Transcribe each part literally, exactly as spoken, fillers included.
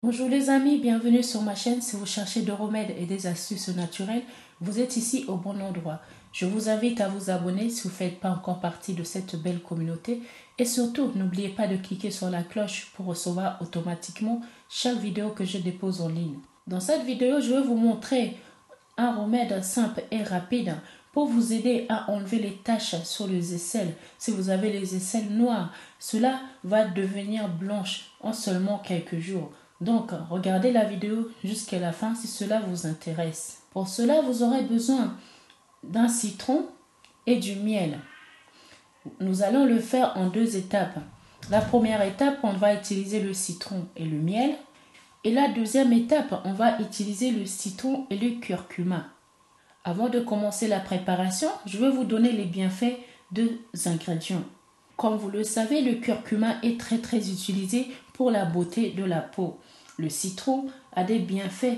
Bonjour les amis, bienvenue sur ma chaîne. Si vous cherchez des remèdes et des astuces naturelles, vous êtes ici au bon endroit. Je vous invite à vous abonner si vous ne faites pas encore partie de cette belle communauté. Et surtout, n'oubliez pas de cliquer sur la cloche pour recevoir automatiquement chaque vidéo que je dépose en ligne. Dans cette vidéo, je vais vous montrer un remède simple et rapide pour vous aider à enlever les taches sur les aisselles. Si vous avez les aisselles noires, cela va devenir blanche en seulement quelques jours. Donc, regardez la vidéo jusqu'à la fin si cela vous intéresse. Pour cela, vous aurez besoin d'un citron et du miel. Nous allons le faire en deux étapes. La première étape, on va utiliser le citron et le miel. Et la deuxième étape, on va utiliser le citron et le curcuma. Avant de commencer la préparation, je vais vous donner les bienfaits des ingrédients. Comme vous le savez, le curcuma est très très utilisé pour la beauté de la peau. Le citron a des bienfaits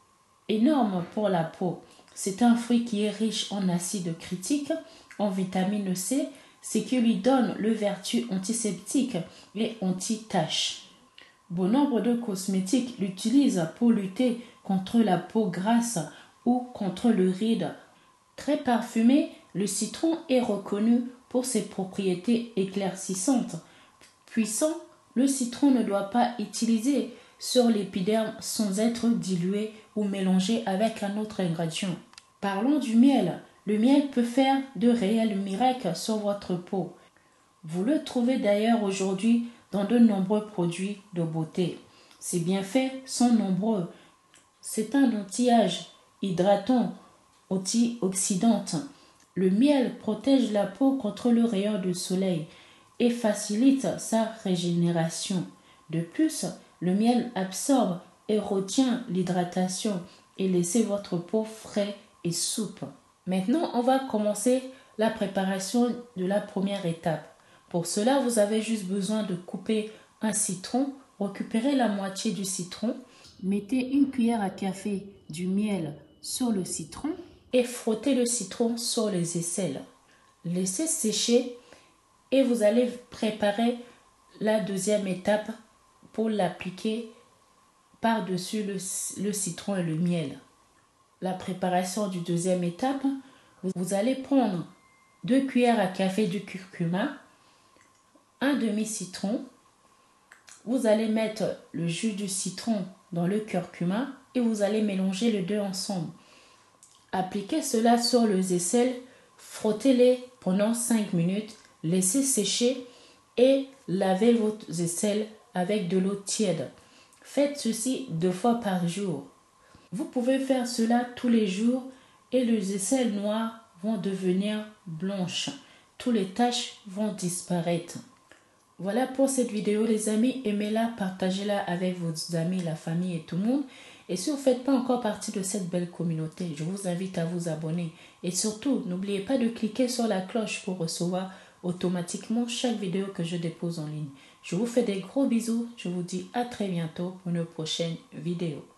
énormes pour la peau. C'est un fruit qui est riche en acide critique, en vitamine C, ce qui lui donne le vertu antiseptique et anti-taches. Bon nombre de cosmétiques l'utilisent pour lutter contre la peau grasse ou contre le ride. Très parfumé, le citron est reconnu pour ses propriétés éclaircissantes. Puissant, le citron ne doit pas être utilisé sur l'épiderme sans être dilué ou mélangé avec un autre ingrédient. Parlons du miel. Le miel peut faire de réels miracles sur votre peau. Vous le trouvez d'ailleurs aujourd'hui dans de nombreux produits de beauté. Ses bienfaits sont nombreux. C'est un anti-âge, hydratant, antioxydant. Le miel protège la peau contre le rayon du soleil et facilite sa régénération. De plus, le miel absorbe et retient l'hydratation et laisse votre peau frais et souple. Maintenant, on va commencer la préparation de la première étape. Pour cela, vous avez juste besoin de couper un citron, récupérer la moitié du citron, mettez une cuillère à café du miel sur le citron et frottez le citron sur les aisselles. Laissez sécher et vous allez préparer la deuxième étape pour l'appliquer par-dessus le, le citron et le miel. La préparation du deuxième étape, vous allez prendre deux cuillères à café de curcuma, un demi-citron. Vous allez mettre le jus du citron dans le curcuma et vous allez mélanger les deux ensemble. Appliquez cela sur les aisselles, frottez-les pendant cinq minutes, laissez sécher et lavez vos aisselles avec de l'eau tiède. Faites ceci deux fois par jour. Vous pouvez faire cela tous les jours et les aisselles noires vont devenir blanches. Toutes les taches vont disparaître. Voilà pour cette vidéo les amis. Aimez-la, partagez-la avec vos amis, la famille et tout le monde. Et si vous ne faites pas encore partie de cette belle communauté, je vous invite à vous abonner. Et surtout, n'oubliez pas de cliquer sur la cloche pour recevoir automatiquement chaque vidéo que je dépose en ligne. Je vous fais des gros bisous. Je vous dis à très bientôt pour une prochaine vidéo.